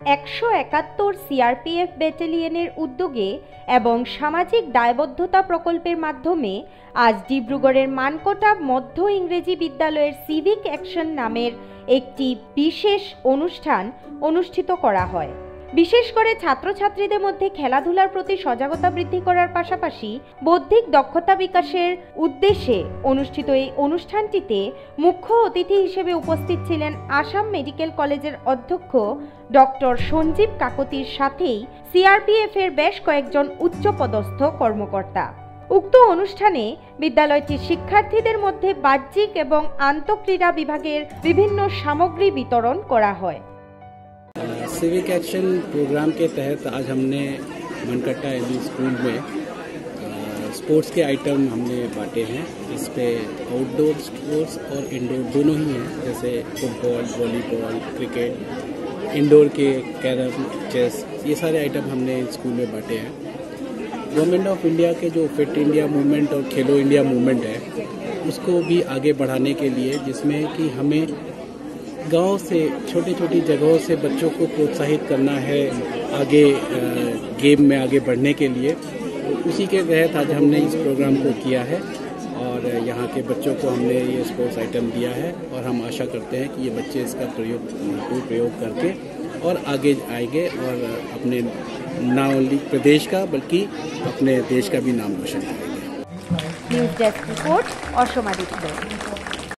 171 CRPF ব্যাটালিয়নের উদ্যোগে এবং সামাজিক দায়বদ্ধতা প্রকল্পের মাধ্যমে আজ ডিব্রুগড়ের মানকোটা মধ্য ইংরেজি বিদ্যালয়ের সিভিক অ্যাকশন নামের একটি বিশেষ অনুষ্ঠান অনুষ্ঠিত করা হয়। বিশেষ করে ছাত্রছাত্রীদের মধ্যে খেলাধুলার প্রতি সজাগতা বৃদ্ধি করার পাশাপাশি বৌদ্ধিক দক্ষতা বিকাশের উদ্দেশ্যে অনুষ্ঠিত এই অনুষ্ঠানটিতে মুখ্য অতিথি হিসেবে উপস্থিত ছিলেন আসাম মেডিকেল কলেজের অধ্যক্ষ ডক্টর সঞ্জীব কাকতির সাথেই সিআরপিএফ এর বেশ কয়েকজন উচ্চপদস্থ কর্মকর্তা। উক্ত অনুষ্ঠানে বিদ্যালয়টির শিক্ষার্থীদের মধ্যে বাহ্যিক এবং আন্তঃক্রীড়া বিভাগের বিভিন্ন সামগ্রী বিতরণ করা হয়। सिविक एक्शन प्रोग्राम के तहत आज हमने मनकट्टा एलपी स्कूल में स्पोर्ट्स के आइटम हमने बांटे हैं। इस पे आउटडोर स्पोर्ट्स और इंडोर दोनों ही हैं, जैसे फुटबॉल, वॉलीबॉल, क्रिकेट, इंडोर के कैरम, चेस, ये सारे आइटम हमने स्कूल में बांटे हैं। गवर्नमेंट ऑफ इंडिया के जो फिट इंडिया मूवमेंट और खेलो इंडिया मूवमेंट है उसको भी आगे बढ़ाने के लिए, जिसमें कि हमें गांव से छोटी छोटी जगहों से बच्चों को प्रोत्साहित करना है आगे गेम में आगे बढ़ने के लिए, उसी के तहत आज हमने इस प्रोग्राम को किया है और यहाँ के बच्चों को हमने ये स्पोर्ट्स आइटम दिया है और हम आशा करते हैं कि ये बच्चे इसका प्रयोग करके और आगे आएंगे और अपने न ओनली प्रदेश का बल्कि अपने देश का भी नाम रोशन करेंगे। News desk report, Assam, Aditya.